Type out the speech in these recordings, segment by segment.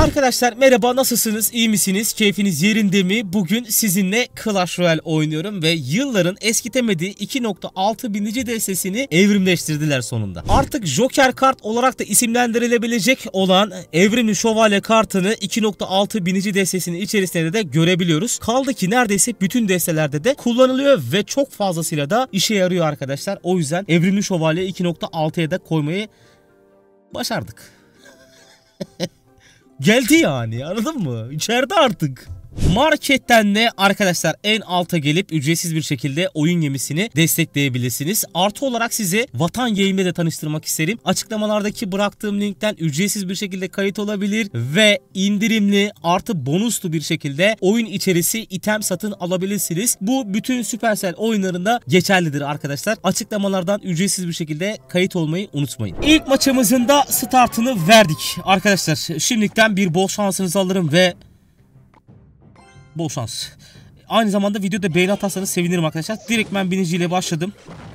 Arkadaşlar merhaba, nasılsınız? İyi misiniz? Keyfiniz yerinde mi? Bugün sizinle Clash Royale oynuyorum ve yılların eskitemediği 2.6 binici destesini evrimleştirdiler sonunda. Artık Joker kart olarak da isimlendirilebilecek olan Evrimli Şövalye kartını 2.6 binici destesinin içerisinde de görebiliyoruz. Kaldı ki neredeyse bütün destelerde de kullanılıyor ve çok fazlasıyla da işe yarıyor arkadaşlar. O yüzden Evrimli Şövalye 2.6'ya da koymayı başardık. Geldi yani, anladın mı? İçeride artık. Marketten de arkadaşlar en alta gelip ücretsiz bir şekilde oyun gemisini destekleyebilirsiniz. Artı olarak size Vatan Game'le de tanıştırmak isterim. Açıklamalardaki bıraktığım linkten ücretsiz bir şekilde kayıt olabilir ve indirimli artı bonuslu bir şekilde oyun içerisi item satın alabilirsiniz. Bu bütün Supercell oyunlarında geçerlidir arkadaşlar. Açıklamalardan ücretsiz bir şekilde kayıt olmayı unutmayın. İlk maçımızın da startını verdik arkadaşlar. Şimdilikten bir bol şansınızı alırım ve bol şans. Aynı zamanda videoda beğeni atarsanız sevinirim arkadaşlar. Direkt ben biniciyle başladım.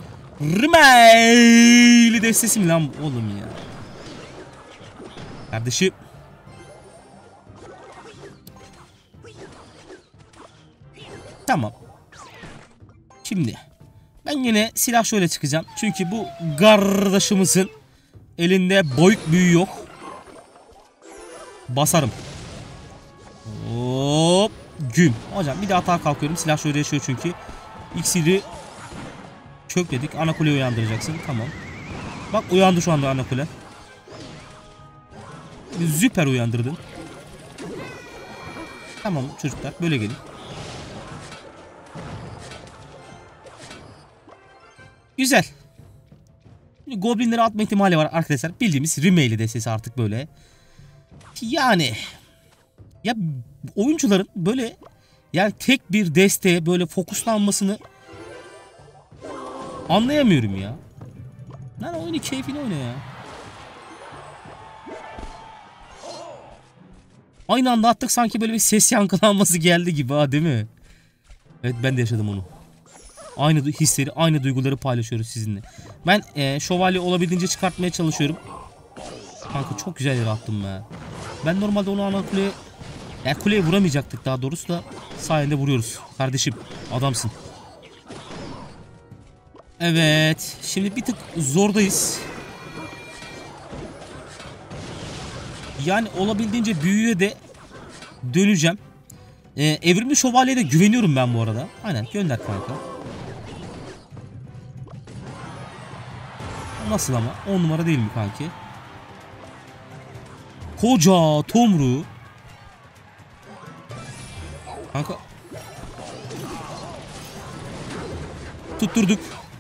Rimeyli destesi mi lan oğlum ya? Kardeşim. Tamam. Şimdi ben yine silah şöyle çıkacağım. Çünkü bu kardeşimizin elinde boyut büyüğü yok. Basarım. Hop. Güm. Hocam bir de atağa kalkıyorum. Silah şöyle yaşıyor çünkü. İksiri kökledik. Ana kuleyi uyandıracaksın. Tamam. Bak uyandı şu anda ana kule. Süper uyandırdın. Tamam çocuklar böyle gelin. Güzel. Goblinleri atma ihtimali var arkadaşlar. Bildiğimiz Rimeyli destesi artık böyle. Yani ya oyuncuların böyle yani tek bir desteğe böyle fokuslanmasını anlayamıyorum ya. Lan oyunu keyfini oyna ya. Aynı anda attık sanki böyle bir ses yankılanması geldi gibi ha, değil mi? Evet, ben de yaşadım onu. Aynı hisleri, aynı duyguları paylaşıyoruz sizinle. Ben şövalye olabildiğince çıkartmaya çalışıyorum. Kanka çok güzel yere attım be. Ben normalde onu ana kuleye, yani kuleye vuramayacaktık daha doğrusu da sayende vuruyoruz. Kardeşim adamsın. Evet. Şimdi bir tık zordayız. Yani olabildiğince büyüye de döneceğim. Evrimli Şövalye'ye de güveniyorum ben bu arada. Aynen gönder kanka. Nasıl ama? 10 numara değil mi kanki? Koca tomru. Kanka. Tutturduk.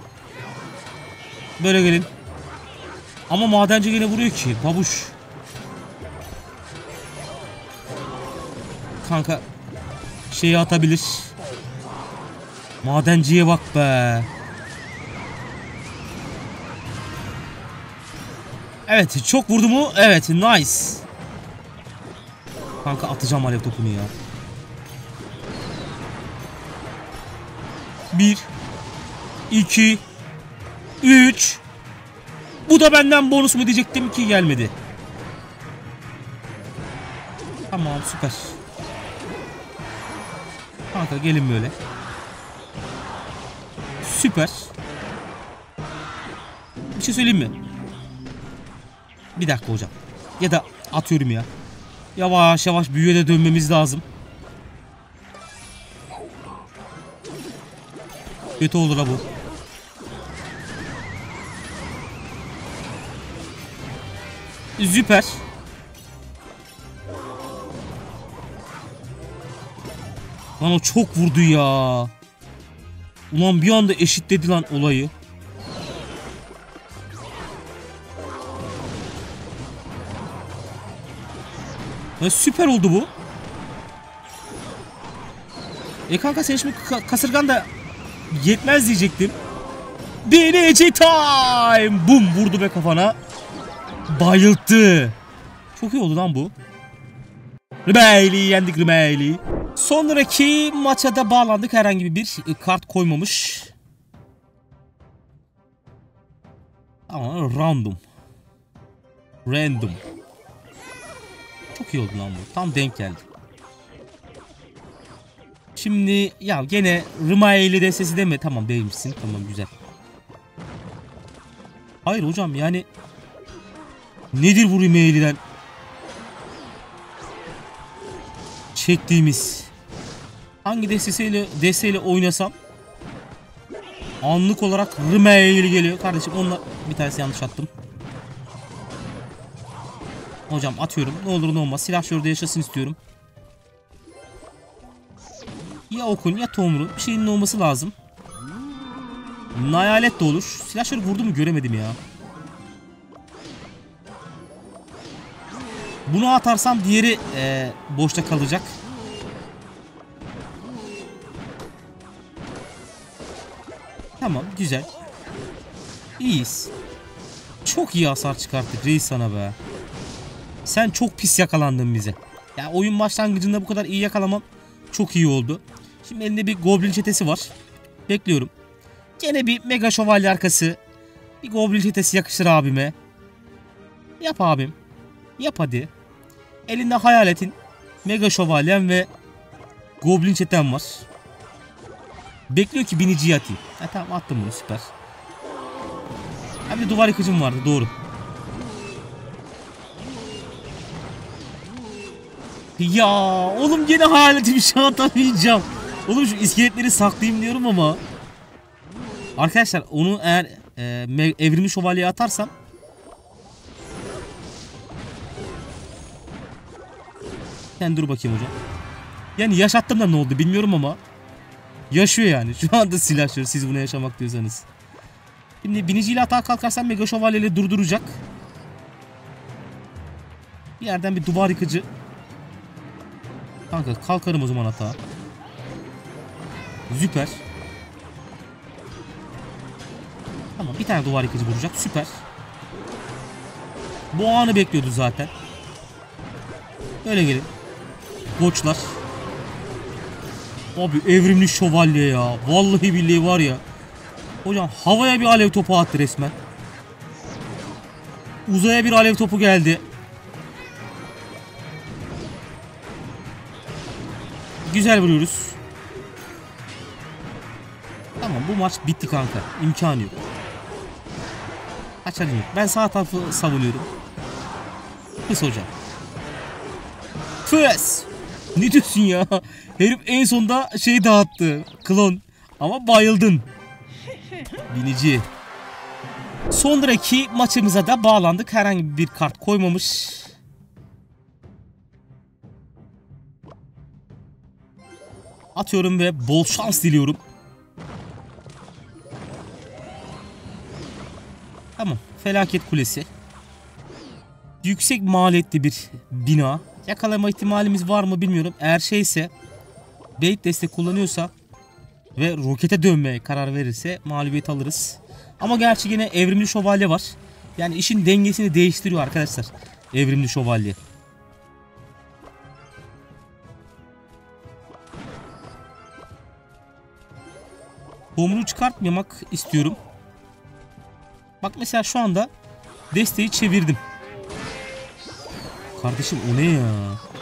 Böyle gelin. Ama madenci yine vuruyor ki. Babuş. Kanka. Şeyi atabilir. Madenciye bak be. Evet çok vurdu mu? Evet nice. Kanka atacağım alev topunu ya. 1 2 3. Bu da benden bonus mu diyecektim ki gelmedi. Tamam süper. Kanka gelin böyle. Süper. Bir şey söyleyeyim mi? Bir dakika hocam. Ya da atıyorum ya. Yavaş yavaş büyüye de dönmemiz lazım. Kötü olur ha bu. Süper. Lan o çok vurdu ya. Ulan bir anda eşitledi lan olayı. Ya süper oldu bu. Kanka sen şimdi kasırgan da yetmez diyecektim. Deneyece time. Bum vurdu be kafana. Bayılttı. Çok iyi oldu lan bu. Rimeyli yendik Rimeyli. Sonraki maça da bağlandık. Herhangi bir kart koymamış. Ama random. Çok iyi oldu lan bu. Tam denk geldi. Şimdi ya gene Rımaeli destesi deme. Tamam değilmişsin. Tamam güzel. Hayır hocam yani. Nedir bu Rımaeli'den çektiğimiz? Hangi desteğiyle oynasam anlık olarak Rımaeli geliyor. Kardeşim onunla bir tanesi yanlış attım. Hocam atıyorum. Ne olur ne olmaz. Silahşörde yaşasın istiyorum. Ya okun ya tomru. Bir şeyin olması lazım. Hayalet de olur. Silahşörü vurdu mu göremedim ya. Bunu atarsam diğeri boşta kalacak. Tamam güzel. İyiyiz. Çok iyi hasar çıkarttık reis sana be. Sen çok pis yakalandın bize. Ya oyun başlangıcında bu kadar iyi yakalamam çok iyi oldu. Şimdi elinde bir goblin çetesi var. Bekliyorum. Gene bir mega şövalye arkası. Bir goblin çetesi yakışır abime. Yap abim. Yap hadi. Elinde hayaletin, mega şövalyen ve goblin çeten var. Bekliyor ki biniciyi atayım. Ha, tamam attım bunu süper. Hem de duvar yıkıcım vardı doğru. Ya oğlum gene hayaletimi şu an atamayacağım. Oğlum şu iskeletleri saklayayım diyorum ama. Arkadaşlar onu eğer evrimli şövalyeye atarsam. Sen dur bakayım hocam. Yani yaşattım da ne oldu bilmiyorum ama. Yaşıyor yani. Şu anda silahşör siz buna yaşamak diyorsanız. Şimdi biniciyle atağa kalkarsam mega şövalyeyle durduracak. Bir yerden bir duvar yıkıcı. Kanka kalkarım o zaman atağa. Süper. Tamam bir tane duvar yıkıcı vuracak. Süper. Bu anı bekliyordu zaten. Böyle gelin. Koçlar. Abi evrimli şövalye ya. Vallahi billahi var ya. Hocam havaya bir alev topu attı resmen. Uzaya bir alev topu geldi. Güzel vuruyoruz. Tamam bu maç bitti kanka. İmkanı yok. Kaçarım yok. Ben sağ tarafı savunuyorum. Pıs hocam. Pıs. Ne diyorsun ya? Herif en sonda şey dağıttı. Klon. Ama bayıldın. Binici. Sonraki maçımıza da bağlandık. Herhangi bir kart koymamış. Atıyorum ve bol şans diliyorum. Tamam. Felaket kulesi. Yüksek maliyetli bir bina. Yakalama ihtimalimiz var mı bilmiyorum. Eğer şeyse bait destek kullanıyorsa ve rokete dönmeye karar verirse mağlubiyet alırız. Ama gerçi yine evrimli şövalye var. Yani işin dengesini değiştiriyor arkadaşlar. Evrimli şövalye. Tomruğu çıkartmamak istiyorum. Bak mesela şu anda desteği çevirdim. Kardeşim o ne ya?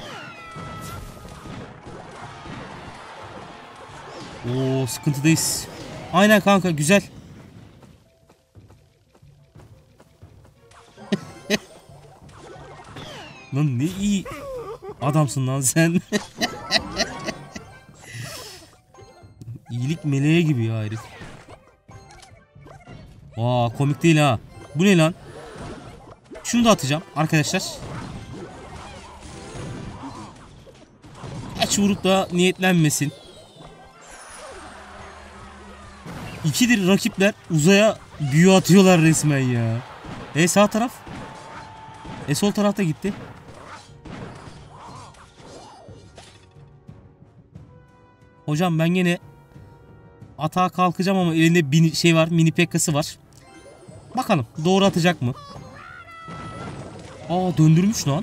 Oo sıkıntıdayız. Aynen kanka güzel. Lan ne iyi adamsın lan sen. İyilik meleği gibi ya herif. Aa komik değil ha. Bu ne lan? Şunu da atacağım arkadaşlar. Hiç vurup da niyetlenmesin. İkidir rakipler uzaya büyü atıyorlar resmen ya. Sağ taraf. Sol tarafta gitti. Hocam ben yine atağa kalkacağım ama elinde bir şey var, mini pekkası var. Bakalım doğru atacak mı? Aa döndürmüş lan.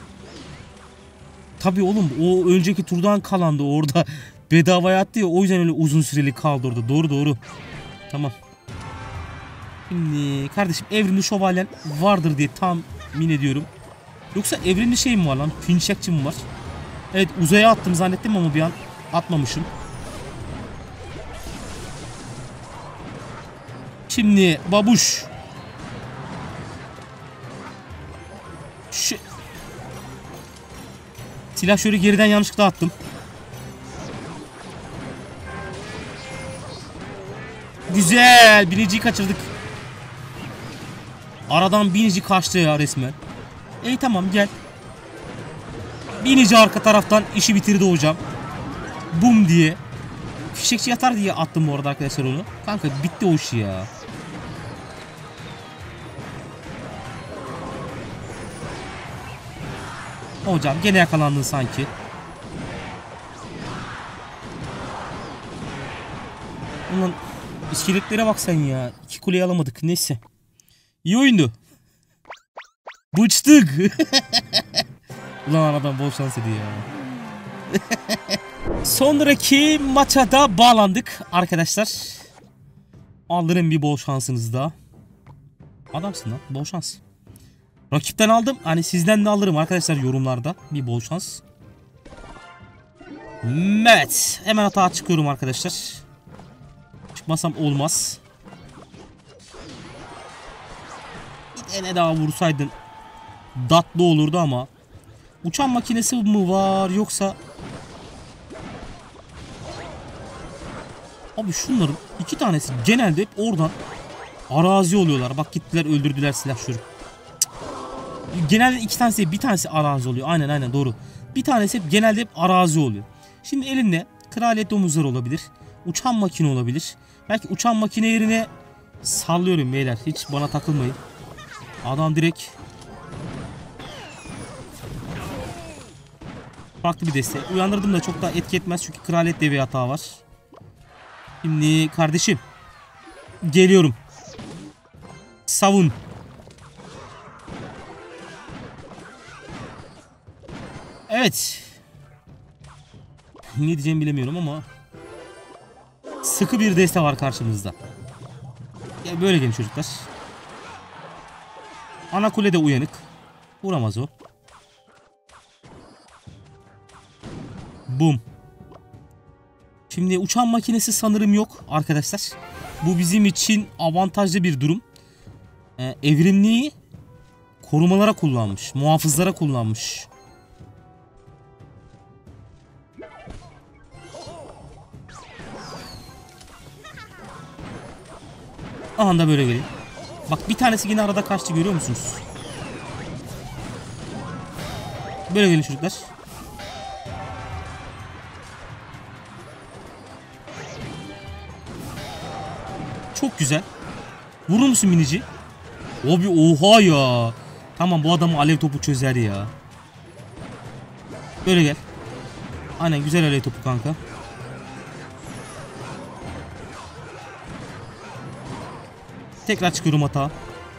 Tabii oğlum o önceki turdan kalandı orada bedavaya attı ya, o yüzden öyle uzun süreli kaldı orada. Doğru. Tamam. Şimdi kardeşim evrimli şövalyen vardır diye tahmin ediyorum. Yoksa evrimli şey mi var lan? Finşekçi mi var? Evet, uzaya attım zannettim ama bir an atmamışım. Şimdi babuş. Şu silah şöyle geriden yanlışlıkla attım. Güzel. Biniciyi kaçırdık. Aradan binici kaçtı ya resmen. Tamam gel. Binici arka taraftan işi bitirdi hocam. Bum diye. Fişekçi yatar diye attım bu arada arkadaşlar onu. Kanka bitti o iş ya. Hocam gene yakalandın sanki. Ulan iskeletlere bak sen ya. 2 kuleyi alamadık. Neyse. İyi oyundu. Bıçtık. Ulan aradan bol şans ediyor ya. Sonraki maça da bağlandık arkadaşlar. Alırım bir bol şansınız da. Adamsın lan. Bol şans. Rakipten aldım. Hani sizden de alırım arkadaşlar yorumlarda. Bir bol şans. Evet. Hemen hata çıkıyorum arkadaşlar. Çıkmasam olmaz. Bir tane daha vursaydın tatlı olurdu ama. Uçan makinesi mi var yoksa... Abi şunların 2 tanesi genelde hep oradan arazi oluyorlar. Bak gittiler öldürdüler silahşörü. Genelde 2 tanesi, bir tanesi arazi oluyor. Aynen doğru. Bir tanesi hep genelde hep arazi oluyor. Şimdi elinde kraliyet domuzları olabilir. Uçan makine olabilir. Belki uçan makine yerine sallıyorum beyler. Hiç bana takılmayın. Adam direkt farklı bir deste. Uyandırdım da çok da etki etmez çünkü kraliyet devi hata var. Şimdi kardeşim geliyorum. Savun. Evet. Ne diyeceğimi bilemiyorum ama sıkı bir deste var karşımızda. Ya böyle gelin çocuklar. Ana kule de uyanık. Vuramaz o. Bum. Şimdi uçan makinesi sanırım yok arkadaşlar. Bu bizim için avantajlı bir durum. Evrimliği korumalara kullanmış. Muhafızlara kullanmış. Aha da böyle gelin. Bak bir tanesi yine arada kaçtı, görüyor musunuz? Böyle gelin çocuklar. Çok güzel. Vurur musun minici? Abi oha ya. Tamam, bu adamı alev topu çözer ya. Böyle gel. Aynen, güzel alev topu kanka. Tekrar çıkıyorum hata.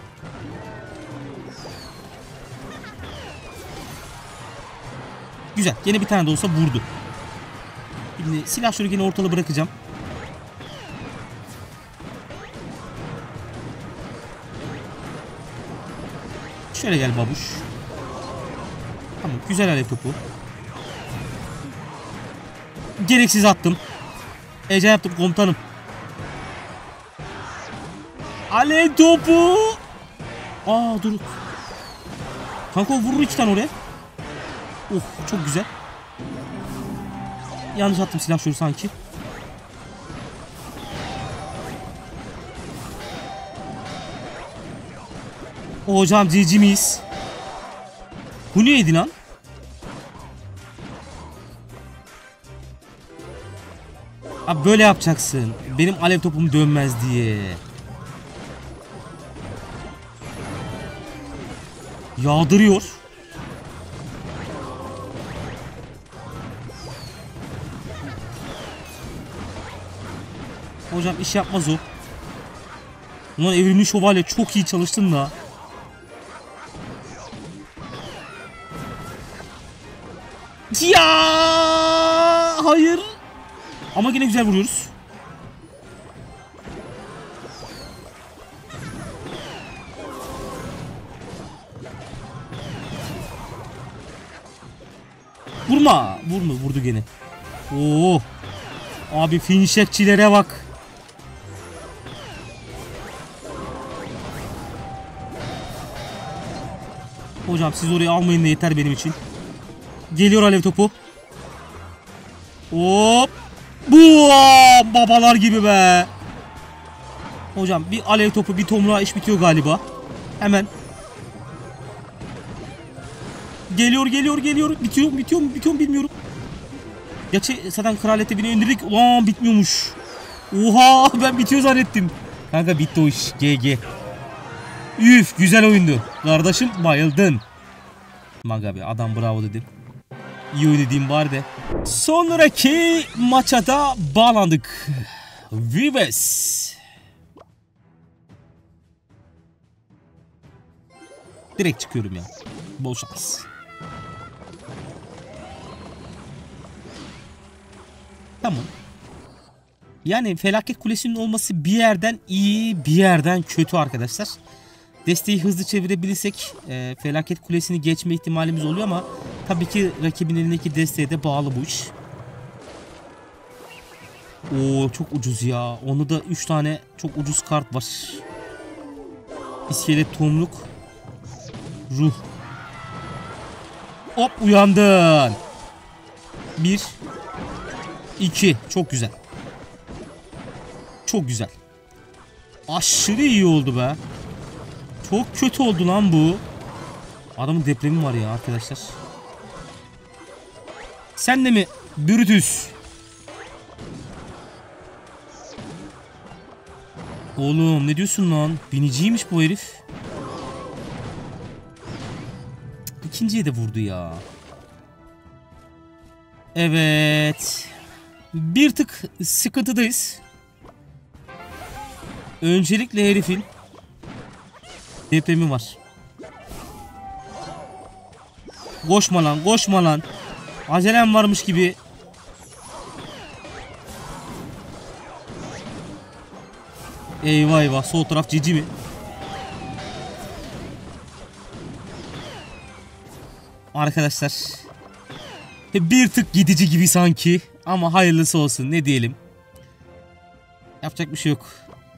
Güzel. Yine bir tane de olsa vurdu. Şimdi silah şöyle yine ortalığı bırakacağım. Şöyle gel babuş. Tamam, güzel alev topu. Gereksiz attım. Ece yaptım komutanım. Alev topu. Dur. Kanka vurur 2 tane oraya. Oh, çok güzel. Yanlış attım silah şöyle sanki. Hocam GG miyiz? Bu neydi lan? Abi böyle yapacaksın. Benim alev topum dönmez diye. Yağdırıyor. Hocam iş yapmaz o. Ulan evrimli şövalye, çok iyi çalıştın da. Ya hayır. Ama yine güzel vuruyoruz. Vurma. Vurma. Vurdu gene. Oo. Abi finşekçilere bak. Hocam siz orayı almayın da yeter benim için. Geliyor alev topu. Hop. Bu babalar gibi be. Hocam bir alev topu bir tomruğa iş bitiyor galiba. Hemen. Geliyor. Bitiyor mu bilmiyorum. Gerçi zaten kraliyete bini indirdik. Ulan bitmiyormuş. Oha ben bitiyor zannettim. Kanka bitti o iş. GG. Üf güzel oyundu. Kardeşim bayıldın. Maga be adam bravo dedim. İyi oynadığım bari de. Sonraki maça da bağlandık. Vives. Direkt çıkıyorum ya. Bol şans. Tamam. Yani felaket kulesinin olması bir yerden iyi bir yerden kötü arkadaşlar. Desteği hızlı çevirebilirsek felaket kulesini geçme ihtimalimiz oluyor ama tabii ki rakibin elindeki desteğe de bağlı bu iş. Oo çok ucuz ya. Onu da 3 tane çok ucuz kart var. İskelet, tomruk, ruh. Hop uyandın. 1 2 çok güzel. Çok güzel. Aşırı iyi oldu be. Çok kötü oldu lan bu. Adamın depremi var ya arkadaşlar. Sen de mi Brutus? Oğlum ne diyorsun lan? Biniciymiş bu herif. İkinciye de vurdu ya. Evet. Bir tık sıkıntıdayız. Öncelikle herifin depremi var. Koşma lan. Acelem varmış gibi. Eyvah sol taraf cici mi? Arkadaşlar. Bir tık gidici gibi sanki. Ama hayırlısı olsun ne diyelim. Yapacak bir şey yok.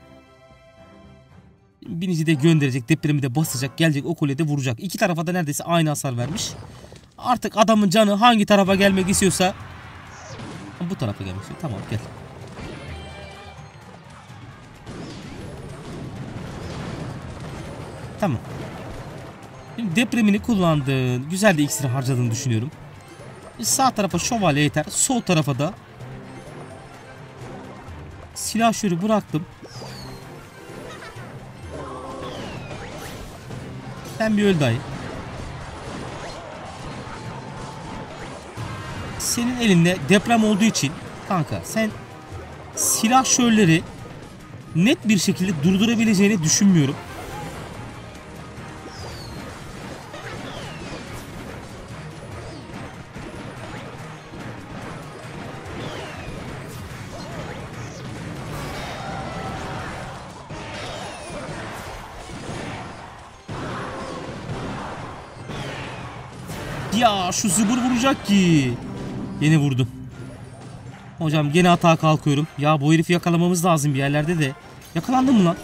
Binici de gönderecek, depremi de basacak, gelecek o kulede vuracak. İki tarafa da neredeyse aynı hasar vermiş. Artık adamın canı hangi tarafa gelmek istiyorsa bu tarafa gelmek istiyor. Tamam gel. Tamam. Şimdi depremini kullandın. Güzel de iksiri harcadığını düşünüyorum. Sağ tarafa şövalye yeter. Sol tarafa da silahşörü bıraktım. Sen bir öl dayı. Senin elinde deprem olduğu için kanka sen silahşörleri net bir şekilde durdurabileceğini düşünmüyorum. Ya şu zıbır vuracak ki. Yine vurdum. Hocam gene hata kalkıyorum. Ya bu herifi yakalamamız lazım bir yerlerde de. Yakalandın mı lan?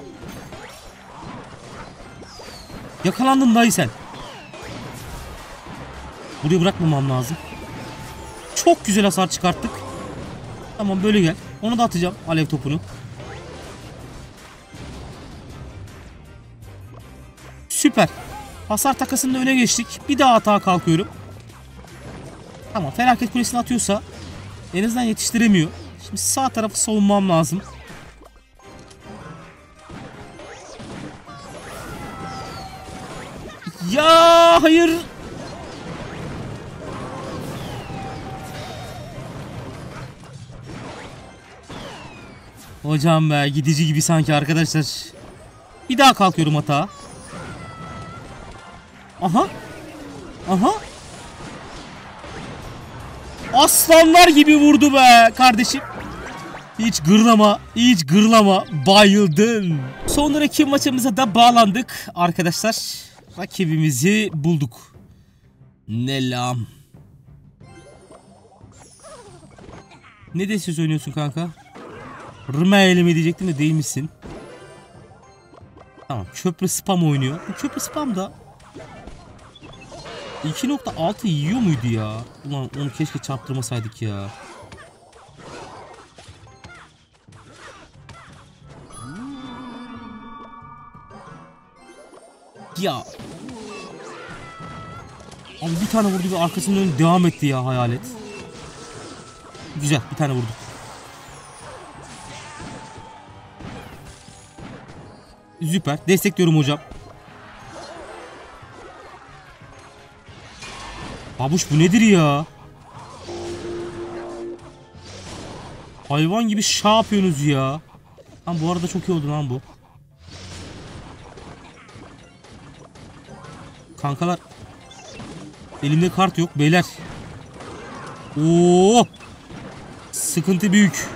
Yakalandın dayı sen. Burayı bırakmamam lazım. Çok güzel hasar çıkarttık. Tamam böyle gel. Onu da atacağım alev topunu. Süper. Hasar takasında öne geçtik. Bir daha hata kalkıyorum. Tamam felaket kulesini atıyorsa en azından yetiştiremiyor. Şimdi sağ tarafı savunmam lazım. Ya hayır. Hocam be gidici gibi sanki arkadaşlar. Bir daha kalkıyorum hata. Aha. Aha. Aslanlar gibi vurdu be kardeşim. Hiç gırlama, hiç gırlama. Bayıldım. Sonraki maçımıza da bağlandık arkadaşlar. Rakibimizi bulduk. Nelam. Ne desiyorsun oynuyorsun kanka? Rımayeli mi diyecektim de değil misin? Tamam, köprü spam oynuyor. Bu köprü spam da 2.6 yiyor muydu ya? Ulan onu keşke çarptırmasaydık ya. Ya. Abi bir tane vurdu ve arkasından dönüp devam etti ya hayalet. Güzel, bir tane vurdu. Süper, destekliyorum hocam. Babuş bu nedir ya? Hayvan gibi şah yapıyorsunuz ya. Lan bu arada çok iyi oldu lan bu. Kankalar. Elimde kart yok beyler. Oo! Sıkıntı büyük.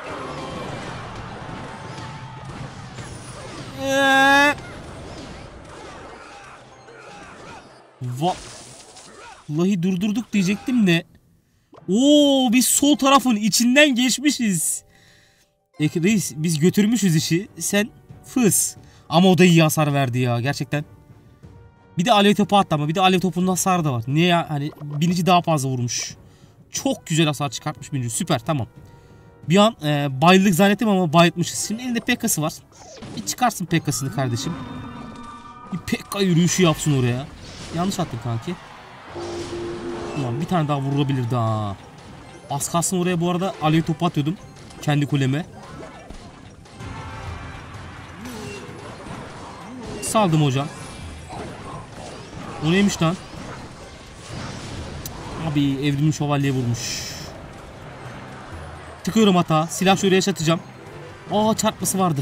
Vallahi durdurduk diyecektim de. Oo, biz sol tarafın içinden geçmişiz. Reis biz götürmüşüz işi. Sen fıs. Ama o da iyi hasar verdi ya gerçekten. Bir de alev topu attı ama bir de alev topunun hasarı da var. Niye ya? Hani binici daha fazla vurmuş. Çok güzel hasar çıkartmış binici. Süper, tamam. Bir an bayıldık zannettim ama bayıltmışız. Şimdi elinde Pekka'sı var. Bir çıkarsın Pekka'sını kardeşim. Bir Pekka yürüyüşü yapsın oraya. Yanlış attım kanki. Ulan bir tane daha vurulabilir daha. Az kalsın oraya bu arada alev topu atıyordum. Kendi kuleme. Saldım hocam. O neymiş lan? Abi evrimin şövalyeye vurmuş. Tıkıyorum hata. Silah şuraya yaşatacağım. Aa, çarpması vardı.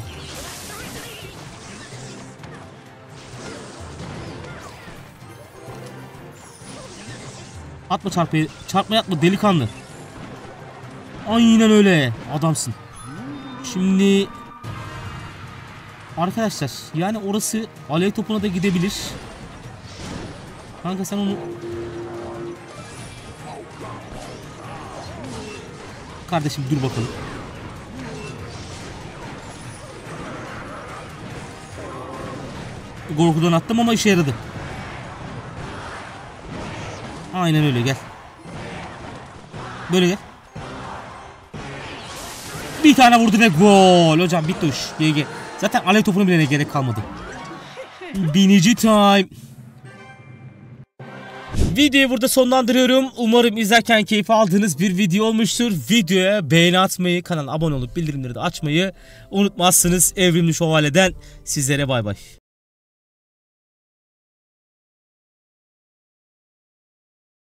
Atma çarpmayı. Çarpma yapma delikanlı. Aynen öyle. Adamsın. Şimdi arkadaşlar yani orası alev topuna da gidebilir. Kanka sen onu... Kardeşim dur bakalım. Korkudan attım ama işe yaradı. Aynen öyle, gel. Böyle gel. Bir tane vurdu ve gol. Hocam bitti iş. GG. Zaten alev topunu bile gerek kalmadı. Binici time. Videoyu burada sonlandırıyorum. Umarım izlerken keyif aldığınız bir video olmuştur. Videoya beğeni atmayı, kanala abone olup bildirimleri de açmayı unutmazsınız. Evrimli Şövalye'den sizlere bay bay.